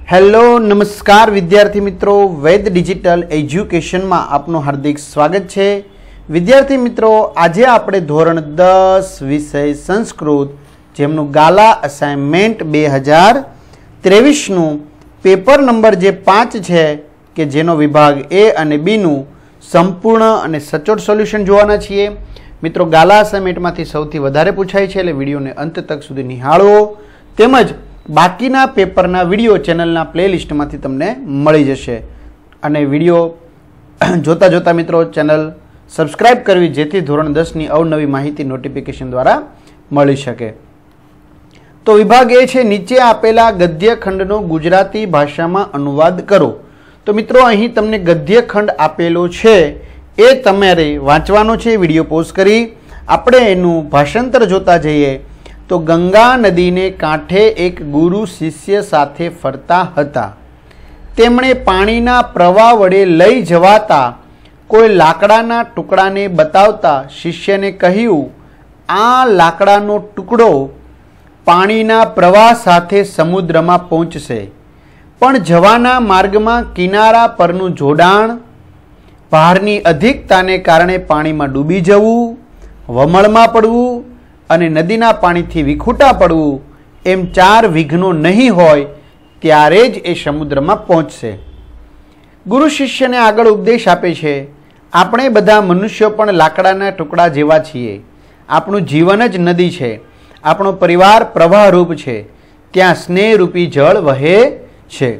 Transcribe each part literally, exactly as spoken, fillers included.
Hello नमस्कार विद्यार्थी मित्रों, वैद डिजिटल एज्युकेशन में आपનું हार्दिक स्वागत है। विद्यार्थी मित्रों, आज आपणे धोरण दस विषय संस्कृत जेमनु गाला असाइनमेंट बे हज़ार तेवीस नु पेपर नंबर जे पांच है कि जेनो विभाग ए अने बी नु संपूर्ण अने सचोट सोल्यूशन जोवाना छीए। मित्रों, गाला असाइनमेंट मांथी सौथी वधारे पूछाय छे એટલે વિડિયોને અંત તક સુધી નિહાળો, તેમજ बाकीना पेपरना विडियो चेनलना प्लेलिस्ट में तमने मळी जशे। अने विडियो जोता जोता मित्रों चेनल सब्सक्राइब करवी जेथी धोरण दस नी अवनवी माहिती नोटिफिकेशन द्वारा मळी शके। तो विभाग ए छे नीचे आपेला गद्यखंडनो गुजराती भाषामां अनुवाद करो। तो मित्रों, अहीं तमने गद्यखंड आपेलो छे ए तमारे वांचवानो छे। विडियो पॉज करी आपणे एनुं भाषांतर जोता जईए। तो गंगा नदी ने कांठे एक गुरु शिष्य साथे फरता हता। तेमणे पाणीना प्रवाह वडे लई जवाता कोई लाकडाना टुकड़ाने बतावता शिष्यने कह्युं, आ लाकडानो टुकड़ो पाणीना प्रवाह साथे समुद्रमा पहोंचशे, पण जवाना मार्गमां किनारा परनुं जोडाण, भारनी अधिकताने कारणे पाणीमां डूबी जवुं, वमळमां पड़वुं અને નદીના પાણીથી વિખૂટા પડવું એમ ચાર વિઘ્નો નહીં હોય ત્યારે જ એ સમુદ્રમાં પહોંચશે। ગુરુ શિષ્યને આગળ ઉપદેશ આપે છે, આપણે બધા મનુષ્યો પણ લાકડાના ટુકડા જેવા છીએ। આપણું જીવન જ નદી છે, આપણો પરિવાર પ્રવાહરૂપ છે, ત્યાં સ્નેહરૂપી જળ વહે છે।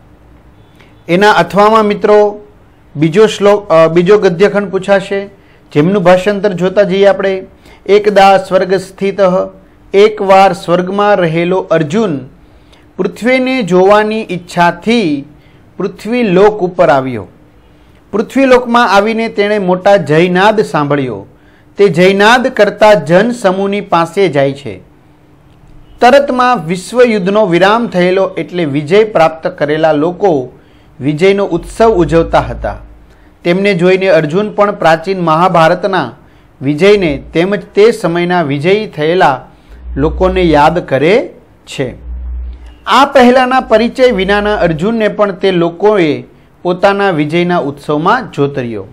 એના અથવામાં મિત્રો બીજો શ્લોક બીજો ગદ્યખંડ પૂછાશે, જેમનું ભાષાંતર જોતા જઈએ આપણે। एकदा स्वर्ग स्थित एक वार स्वर्ग में रहेलो अर्जुन पृथ्वी ने जोवानी इच्छा थी पृथ्वी लोक उपर आव्यो। पृथ्वी लोक में आवीने तेणे मोटा जयनाद सांभळ्यो। ते जयनाद करता जन समूहनी पासे जाय छे। तरत में विश्व युद्धनो विराम थयेलो एटले विजय प्राप्त करेला लोको विजयनो उत्सव उजवता हता। तेमने जोईने अर्जुन पण प्राचीन महाभारतना विजय ने तेमज ते समयना विजयी थयेला लोकोने याद करे छे। आ पहलाना परिचय विनाना अर्जुन ने पण ते लोकोए पोताना विजयना उत्सवमां जोतर्यो।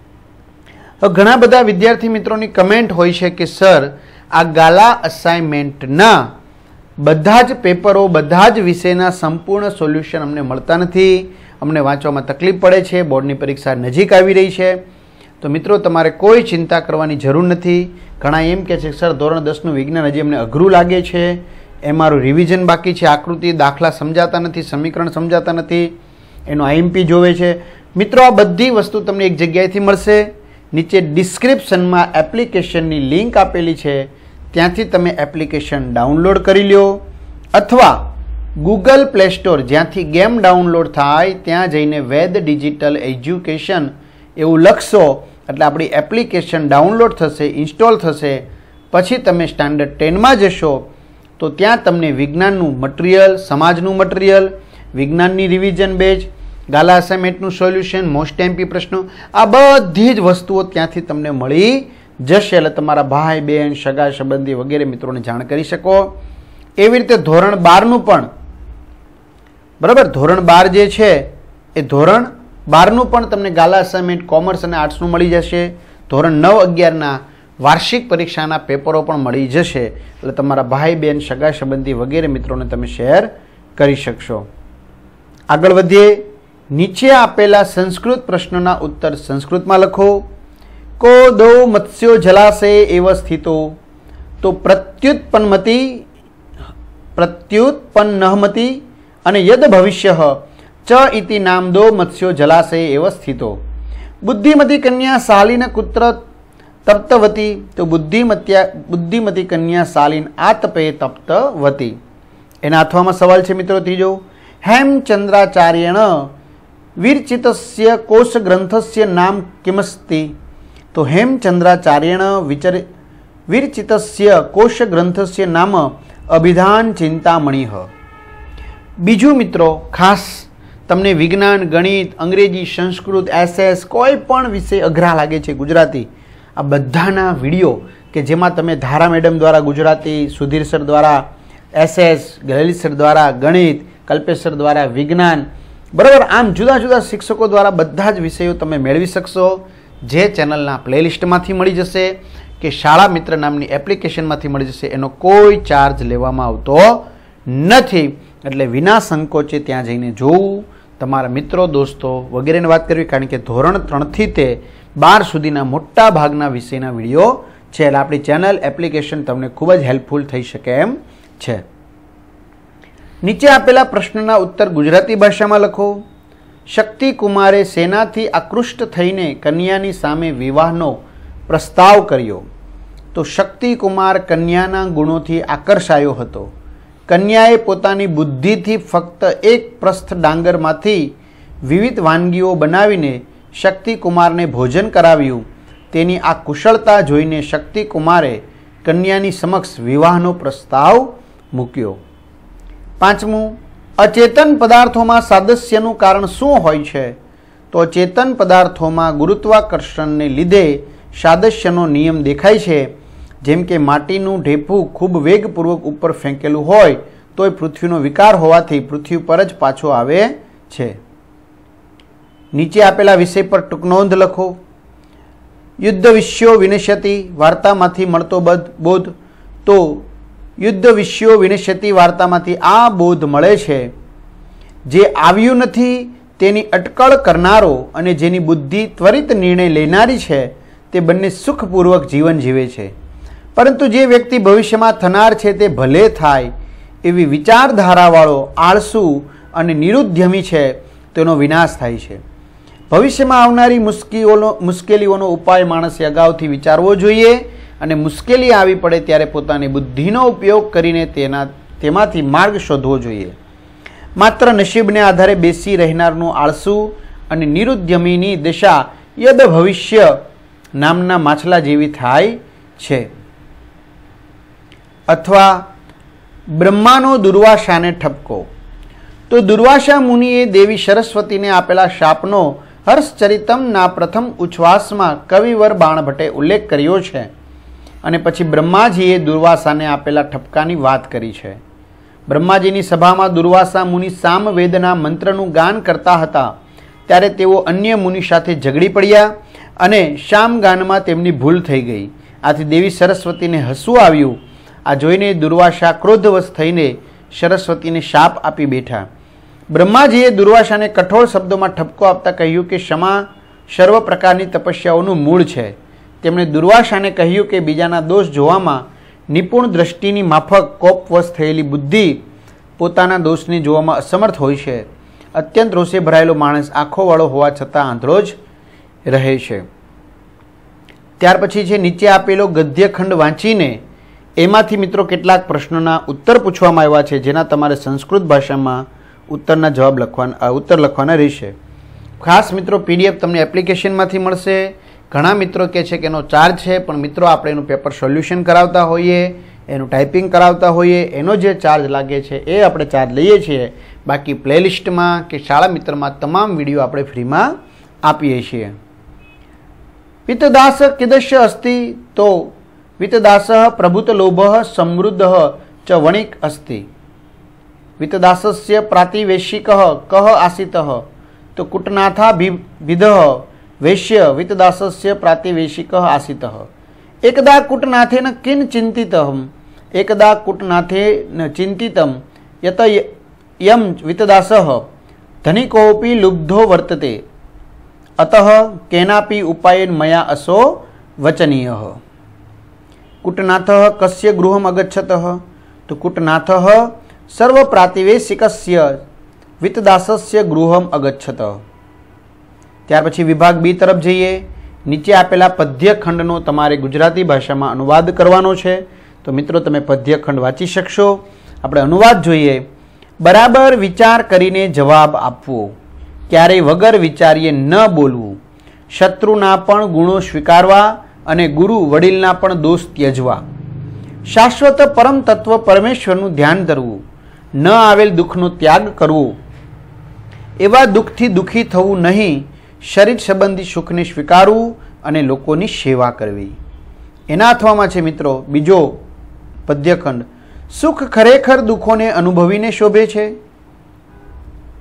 घणा बधा विद्यार्थी मित्रोनी कमेंट होय छे कि सर आ गाला असाइनमेंटना बधा ज पेपरो बधा ज विषयना संपूर्ण सोल्यूशन अमने मळता नथी, अमने वांचवामां तकलीफ पड़े छे, बोर्डनी परीक्षा नजीक आवी रही छे। तो मित्रों, तमारे कोई चिंता करवानी जरूर नहीं। घणा एम कहे छे सर धोरण दस नु विज्ञान हजी अमने अघरू लागे छे, एमारू रिविजन बाकी छे, आकृति दाखला समजाता नहीं, समीकरण समजाता नहीं, एनो आईएमपी जोवे छे। मित्रों, आ बधी वस्तु तमने एक जग्याएथी मळशे। नीचे डिस्क्रिप्शन में एप्लिकेशननी लिंक आपेली छे, त्यांथी तमे एप्लिकेशन डाउनलॉड करी ल्यो, अथवा गूगल प्ले स्टोर ज्यांथी गेम डाउनलॉड थाय त्यां जईने वैद डिजिटल एज्युकेशन एवं लखशो एटले आपणी एप्लिकेशन डाउनलॉड थशे, इंस्टॉल थशे। पछी तमे स्टान्डर्ड टेन में जशो तो त्यां तमने विज्ञाननुं मटीरियल, समाजनुं मटीरियल, विज्ञाननी रिविजन बेज, गाला असाइनमेंटनुं सोल्यूशन, मोस्ट एमपी प्रश्नों, आ बधी ज वस्तुओ त्यांथी तमने मळी जशे। एटले तमारा भाई बहन सगा संबंधी वगैरे मित्रोने जाण करी शको। एवी रीते धोरण बार नुं पण बराबर, धोरण बार जे छे ए धोरण बारनु पण तमने गाला असाइनमेंट कॉमर्स और आर्ट्सनु मळी जशे। धोरण नव अगियारना वार्षिक परीक्षाना पेपरो पण मळी जशे, એટલે તમારા ભાઈ બહેન સગા સંબંધી વગેરે મિત્રોને તમે શેર કરી શકશો। આગળ વધીએ। નીચે આપેલા સંસ્કૃત પ્રશ્નોના ઉત્તર સંસ્કૃતમાં લખો। को दो मत्स्यो जलाशय एव स्थितो तो प्रत्युत्पन्नमति प्रत्युत्पन्नमति अने यद भविष्यः च इति नाम दो मत्स्यो जलाशय एव स्थितो। बुद्धिमती कन्या शालीन कुत्र तप्तवती तो बुद्धिमत्या बुद्धिमती कन्या शालीन आतपे तप्तवती। एना अथवामां सवाल छे मित्रों तीजो, हेमचंद्राचार्येण विरचितस्य कोश ग्रंथस्य नाम किमस्ति। तो हेमचंद्राचार्येण विचर विरचितस्य कोश ग्रंथस्य नाम अभिधान चिंतामणिः। बीजू मित्रों, खास तमने विज्ञान, गणित, अंग्रेजी, संस्कृत, एसएस कोईपण विषय अघरा लागे छे गुजराती, आ बधाना विडियो के जेमां तमे धारा मेडम द्वारा गुजराती, सुधीर सर द्वारा एसएस, गलेली सर द्वारा गणित, કલ્પેશ સર દ્વારા વિજ્ઞાન, બરાબર. આમ જુદા જુદા શિક્ષકો દ્વારા બધા જ વિષયો તમે મેળવી શકશો, જે ચેનલના પ્લેલિસ્ટમાંથી મળી જશે કે શાળા મિત્ર નામની એપ્લિકેશનમાંથી મળી જશે. એનો કોઈ ચાર્જ લેવામાં આવતો નથી. એટલે વિના સંકોચે ત્યાં જઈને જોવું, તમારા મિત્રો દોસ્તો વગેરેને વાત કરવી, કારણ કે ધોરણ ત્રણથી તે બાર સુધીના મોટા ભાગના વિષયના વિડીયો છે. એટલે આપણી ચેનલ એપ્લિકેશન તમને ખૂબ જ હેલ્પફુલ થઈ શકે એમ છે. નીચે આપેલા પ્રશ્નના ઉત્તર ગુજરાતી ભાષામાં લખો. શક્તિ કુમારે સેનાથી આકૃષ્ટ થઈને કન્યાની સામે વિવાહનો પ્રસ્તાવ કર્યો તો શક્તિ કુમાર કન્યાના ગુણોથી આકર્ષાયો હતો. કન્યાએ પોતાની બુદ્ધિથી ફક્ત એક પ્રસ્થ ડાંગરમાંથી વિવિધ વાનગીઓ બનાવીને શક્તિ કુમારને ભોજન કરાવ્યું. તેની આ કુશળતા જોઈને શક્તિ કુમારે કન્યાની સમક્ષ વિવાહનો પ્રસ્તાવ મૂક્યો. પાંચમું, અચેતન પદાર્થોમાં સાદસ્યનું કારણ શું હોય છે? તો અચેતન પદાર્થોમાં ગુરુત્વાકર્ષણને લીધે સાદસ્યનો નિયમ દેખાય છે. જેમ કે માટીનું ઢેફું ખૂબ વેગપૂર્વક ઉપર ફેંકેલું હોય તોય પૃથ્વીનો વિકાર હોવાથી પૃથ્વી પર જ પાછો આવે છે. નીચે આપેલા વિષય પર ટૂંક નોંધ લખો. યુદ્ધ વિષ્યો વિનશ્યતિ વાર્તામાંથી મળતો બોધ. તો યુદ્ધ વિષ્યો વિનશ્યતિ વાર્તામાંથી આ બોધ મળે છે, જે આવ્યું નથી તેની અટકળ કરનારો અને જેની બુદ્ધિ ત્વરિત નિર્ણય લેનારી છે તે બંને સુખપૂર્વક જીવન જીવે છે. પરંતુ જે વ્યક્તિ ભવિષ્યમાં થનાર છે તે ભલે થાય એવી વિચારધારાવાળો આળસુ અને નિરુદ્યમી છે તેનો વિનાશ થાય છે. ભવિષ્યમાં આવનારી મુશ્કેલીઓનો મુશ્કેલીઓનો ઉપાય માણસે અગાઉથી વિચારવો જોઈએ અને મુશ્કેલી આવી પડે ત્યારે પોતાની બુદ્ધિનો ઉપયોગ કરીને તેના તેમાંથી માર્ગ શોધવો જોઈએ. માત્ર નસીબને આધારે બેસી રહેનારનું આળસુ અને નિરુદ્યમીની દશા યદ ભવિષ્ય નામના માછલા જેવી થાય છે. અથવા બ્રહ્માનો દુર્વાસાને ઠપકો. તો દુર્વાસા મુનિએ દેવી સરસ્વતીને આપેલા શાપનો હર્ષચરિતમના પ્રથમ ઉચ્છ્વાસમાં કવિવર બાણભટ્ટે ઉલ્લેખ કર્યો છે અને પછી બ્રહ્માજીએ દુર્વાસાને આપેલા ઠપકાની વાત કરી છે. બ્રહ્માજીની સભામાં દુર્વાસા મુનિ સામવેદના મંત્રનું ગાન કરતા હતા ત્યારે તેઓ અન્ય મુનિ સાથે ઝઘડી પડ્યા અને શામગાનમાં તેમની ભૂલ થઈ ગઈ. આથી દેવી સરસ્વતીને હસવું આવ્યું. આ જોઈને દુર્વાસા ક્રોધવશ થઈને સરસ્વતીને શાપ આપી બેઠા. બ્રહ્માજીએ દુર્વાસાને કઠોર શબ્દોમાં ઠપકો આપતા કહ્યું કે ક્ષમા સર્વ પ્રકારની તપસ્યાઓનું મૂળ છે. તેમણે દુર્વાસાને કહ્યું કે બીજાના દોષ જોવામાં નિપુણ દ્રષ્ટિની માફક કોપવશ થયેલી બુદ્ધિ પોતાના દોષને જોવામાં અસમર્થ હોય છે. અત્યંત રોષે ભરાયેલો માણસ આંખોવાળો હોવા છતાં આંધળો જ રહે છે. ત્યાર પછી છે નીચે આપેલો ગદ્યખંડ વાંચીને એમાંથી મિત્રો કેટલાક પ્રશ્નોના ઉત્તર પૂછવામાં આવ્યા છે, જેના તમારે સંસ્કૃત ભાષામાં ઉત્તરના જવાબ લખવાના ઉત્તર લખવાના રહેશે. ખાસ મિત્રો પીડીએફ તમને એપ્લિકેશનમાંથી મળશે. ઘણા મિત્રો કહે છે કે એનો ચાર્જ છે, પણ મિત્રો આપણે એનું પેપર સોલ્યુશન કરાવતા હોઈએ, એનું ટાઈપિંગ કરાવતા હોઈએ, એનો જે ચાર્જ લાગે છે એ આપણે ચાર્જ લઈએ છીએ. બાકી પ્લેલિસ્ટમાં કે શાળા મિત્રમાં તમામ વિડીયો આપણે ફ્રીમાં આપીએ છીએ. વિતદાસ કિદશ્ય અસ્તિ? તો વિતદાસ પ્રભુત લોભ સમૃદ્ધ ચ વણિક અસ્તિ. વિતદાસસ્ય પ્રાતિવેશિક કહ આસિત? તો કુટનાથા વિધ વૈશ્ય વિતદાસસ્ય પ્રાતિવેશિક આસિત. એકદા કુટનાથેન કિન ચિંતિતમ એકદા કુટનાથેન ચિંતિતમ યત યમ વિતદાસ ધનિકોપી લુબ્ધો વર્તતે અતઃ કેનાપી ઉપાયેન મયા અસો વચનીય. કુટનાથ કસ્ય ગૃહમ અગચ્છત? તો કુટનાથ સર્વ પ્રાતિવેશિકસ્ય વિતદાસસ્ય ગૃહમ અગચ્છત. ત્યાર પછી વિભાગ બી તરફ જઈએ. નીચે આપેલા પદ્યખંડનો તમારે ગુજરાતી ભાષામાં અનુવાદ કરવાનો છે. તો મિત્રો તમે પદ્યખંડ વાંચી શકશો. આપણે અનુવાદ જોઈએ. બરાબર વિચાર કરીને જવાબ આપવો, ક્યારેય વગર વિચારીએ ન બોલવું, શત્રુના પણ ગુણો સ્વીકારવા અને ગુરુ વડીલના પણ દોષ ત્યજવા, શાશ્વત પરમ તત્વ પરમેશ્વરનું ધ્યાન ધરવું, ન આવેલ દુઃખનો ત્યાગ કરવો, એવા દુઃખથી દુઃખી થવું નહીં, શરીર સંબંધી સુખને સ્વીકારવું અને લોકોની સેવા કરવી. એના અથવામાં છે મિત્રો બીજો પદ્યખંડ. સુખ ખરેખર દુઃખોને અનુભવીને શોભે છે?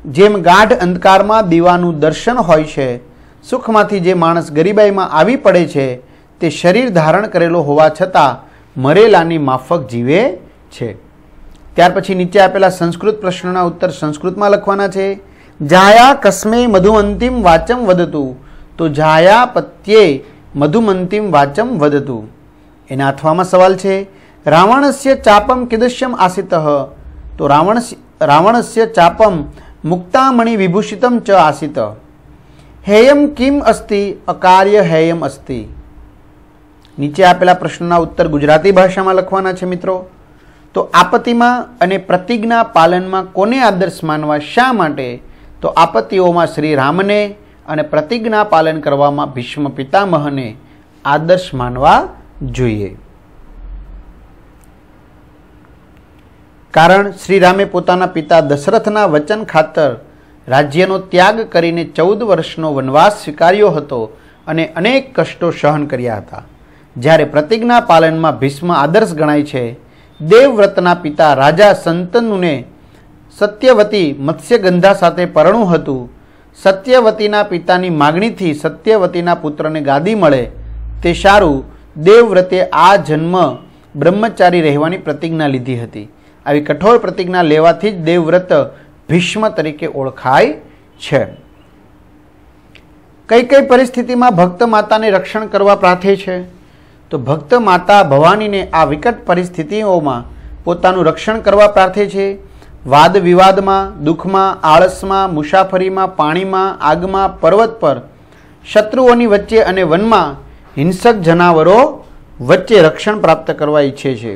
જેમ ગાઢ અંધકારમાં દીવાનું દર્શન હોય છે, સુખમાંથી જે માણસ ગરીબાઈમાં આવી પડે છે તે શરીર ધારણ કરેલો હોવા છતાં મરેલાની માફક જીવે છે. ત્યાર પછી નીચે આપેલા સંસ્કૃત પ્રશ્નોના ઉત્તર સંસ્કૃતમાં લખવાના છે. જાયા કસ્મે મધુમંતિમ વાચમ વદતું, તો જાયા પત્યે મધુમંતિમ વાચમ વદતું. એના અથવામાં સવાલ છે. રાવણસ્ય ચાપમ કિદશ્યમ આસિતઃ, તો રાવણ રાવણસ્ય ચાપમ મુક્તામણિ વિભૂષિતમ ચ આસિત. હેયમ કિમ અસ્તિ અકાર્ય હેયમ અસ્તિ. નીચે આપેલા પ્રશ્નના ઉત્તર ગુજરાતી ભાષામાં લખવાના છે મિત્રો. તો આપત્તિમાં અને પ્રતિજ્ઞા પાલનમાં કોને આદર્શ માનવા, શા માટે? તો આપત્તિઓમાં શ્રી રામને અને પ્રતિજ્ઞા પાલન કરવામાં ભીષ્મ પિતામહને આદર્શ માનવા જોઈએ. કારણ શ્રી રામે પોતાના પિતા દશરથના વચન ખાતર રાજ્યનો ત્યાગ કરીને ચૌદ વર્ષનો વનવાસ સ્વીકાર્યો હતો અને અનેક કષ્ટો સહન કર્યા હતા. જ્યારે પ્રતિજ્ઞા પાલનમાં ભીષ્મ આદર્શ ગણાય છે. દેવવ્રતના પિતા રાજા સંતનુને સત્યવતી મત્સ્યગંધા સાથે પરણું હતું. સત્યવતીના પિતાની માગણીથી સત્યવતીના પુત્રને ગાદી મળે તે સારું દેવવ્રતે આ જન્મ બ્રહ્મચારી રહેવાની પ્રતિજ્ઞા લીધી હતી. આવી કઠોર પ્રતિજ્ઞા લેવાથી જ દેવવ્રત ભીષ્મ તરીકે ઓળખાય છે. કઈ કઈ પરિસ્થિતિમાં ભક્ત માતાને રક્ષણ કરવા પ્રાર્થે છે? તો ભક્ત માતા ભવાનીને આ વિકટ પરિસ્થિતિઓમાં પોતાનું રક્ષણ કરવા પ્રાર્થે છે. વાદ વિવાદમાં, દુઃખમાં, આળસમાં, મુસાફરીમાં, પાણીમાં, આગમાં, પર્વત પર, શત્રુઓની વચ્ચે અને વનમાં હિંસક જનાવરો વચ્ચે રક્ષણ પ્રાપ્ત કરવા ઈચ્છે છે.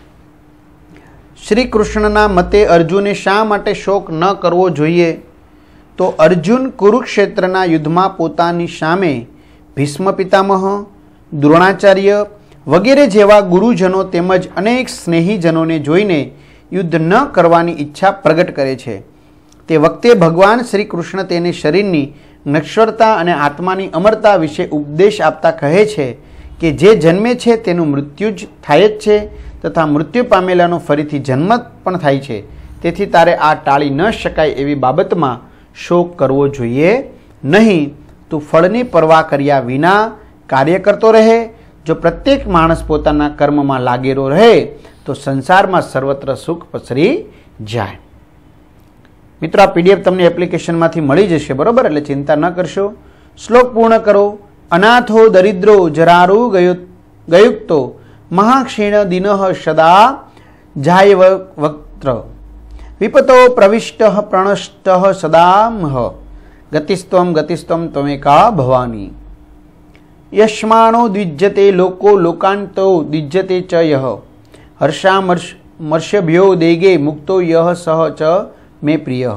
શ્રી કૃષ્ણના મતે અર્જુને શા માટે શોક ન કરવો જોઈએ? તો અર્જુન કુરુક્ષેત્રના યુદ્ધમાં પોતાની સામે ભીષ્મ પિતામહ, દ્રોણાચાર્ય વગેરે જેવા ગુરુજનો તેમજ અનેક સ્નેહીજનોને જોઈને યુદ્ધ ન કરવાની ઈચ્છા પ્રગટ કરે છે. તે વખતે ભગવાન શ્રી કૃષ્ણ તેને શરીરની નશ્વરતા અને આત્માની અમરતા વિશે ઉપદેશ આપતા કહે છે કે જે જન્મે છે તેનું મૃત્યુ જ થાય જ છે તથા મૃત્યુ પામેલાનો ફરીથી જન્મ પણ થાય છે. તેથી તારે આ ટાળી ન શકાય એવી બાબતમાં શોક કરવો જોઈએ નહીં. તું ફળની પરવા કર્યા વિના કાર્ય કરતો રહે. જો પ્રત્યેક માણસ પોતાના કર્મમાં લાગેલો રહે તો સંસારમાં સર્વત્ર સુખ પસરી જાય. મિત્રો, આ પીડીએફ તમને એપ્લિકેશનમાંથી મળી જશે, બરોબર? એટલે ચિંતા ન કરશો. શ્લોક પૂર્ણ કરો. અનાથો દરિદ્રો જરારુ ગયુક્તો મહાક્ષીણ દિનઃ સદા જાય વક્ત્ર વિપતો પ્રવિષ્ટ પ્રણષ્ટ સદામહ ગતિસ્ત્વમ ગતિસ્ત્વમ ત્વમેકા ભવાની યશ્માણો દ્વિજ્યતે લોકો લોકાંતો દ્વિજ્યતે ચ યહ હર્ષામર્ષભ્યો દેગે મુક્તો યહ સહ ચ મે પ્રિય.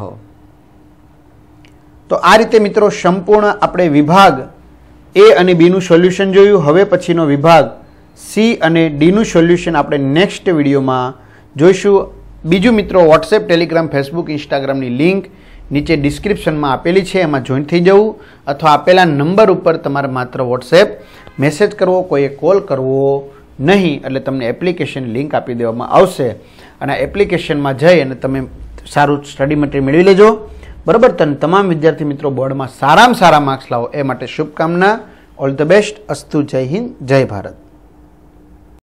તો આ રીતે મિત્રો સંપૂર્ણ આપણે વિભાગ એ અને બીનું સોલ્યુશન જોયું. હવે પછીનો વિભાગ સી અને ડીનું સોલ્યુશન આપણે નેક્સ્ટ વિડીયોમાં જોઈશું. બીજું મિત્રો, વોટ્સએપ, ટેલિગ્રામ, ફેસબુક, ઇન્સ્ટાગ્રામની લિંક નીચે ડિસ્ક્રિપ્શનમાં આપેલી છે, એમાં જોઈન થઈ જવું અથવા આપેલા નંબર ઉપર તમારે માત્ર વોટ્સએપ મેસેજ કરવો, કોઈએ કોલ કરવો નહીં. એટલે તમને એપ્લિકેશન લિંક આપી દેવામાં આવશે અને એપ્લિકેશનમાં જઈ અને તમે સારું સ્ટડી મટીરિયલ મેળવી લેજો, બરાબર? તો તમામ વિદ્યાર્થી મિત્રો બોર્ડમાં સારામાં સારા માર્ક્સ લાવો એ માટે શુભકામના. All the best. અસ્તુ. જય હિન્દ, જય ભારત.